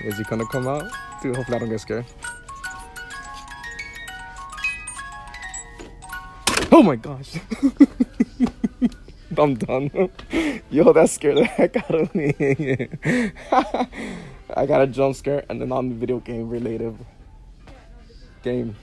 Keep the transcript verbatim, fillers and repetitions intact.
Is he gonna come out? Dude, hopefully I don't get scared. Oh my gosh. I'm done. Yo, that scared the heck out of me. I got a jump scare and then on the video game related game.